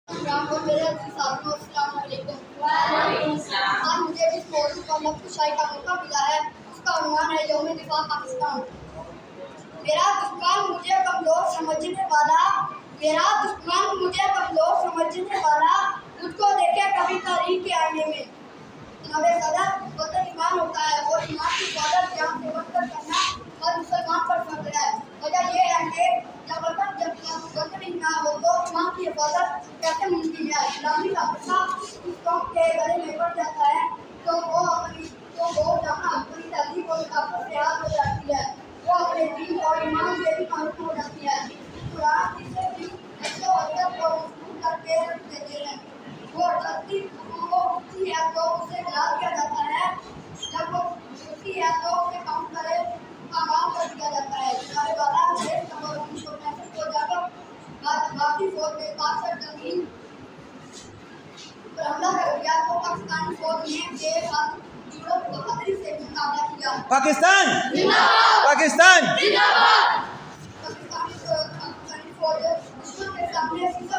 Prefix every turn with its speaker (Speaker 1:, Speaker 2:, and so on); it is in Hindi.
Speaker 1: और मेरे साथियों अस्सलाम वालेकुम। आज मुझे जिस मौजूद पर मुफ्तशाही का मौका मिला है उसका उन्वान है यौम दिफा पाकिस्तान। मेरा दुश्मन मुझे कमजोर समझने वाला मुझको देखे कभी तारीख के आईने में। जनाबे सदर, वतन ईमान होता है और ईमान की इबादत जान से बढ़कर करना हर मुसलमान पर फर्ज है। वजह यह है कि जब वतन ही ना हो तो ईमान की हिफाजत कैसे मुमकिन है। इस्लामी लापता उस कौम के गले में पड़ जाता है तो वो जहाँ अपनी तहजीब और ताकत से हाथ हो जाती है, वो अपने दीन और ईमान से भी मालूम हो जाती है। कुरान जिसे भी को मजबूत करके रख देते हैं, वो उठती है तो उसे जला दिया जाता है, जब वो उठती है तो उसे काम कर दिया जाता है। जनाबे वाला देश नंबर 1965 को जाकर बाकी फौज ने 62 जंगी पर हमला कर दिया तो पाकिस्तानी फौज ने बेहद बहादुरी से मुकाबला किया।
Speaker 2: पाकिस्तान जिंदाबाद, पाकिस्तान
Speaker 1: जिंदाबाद। पाकिस्तानी फौज दुश्मन के सामने